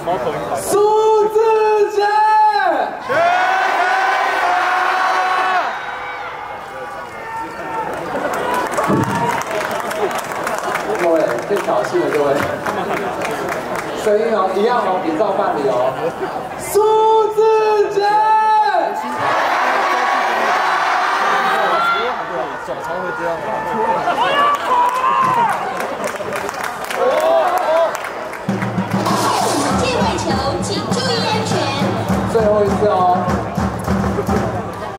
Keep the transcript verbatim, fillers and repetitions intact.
苏志杰。各位被挑衅了，各位。声音哦，一样哦，比照办理哦。苏。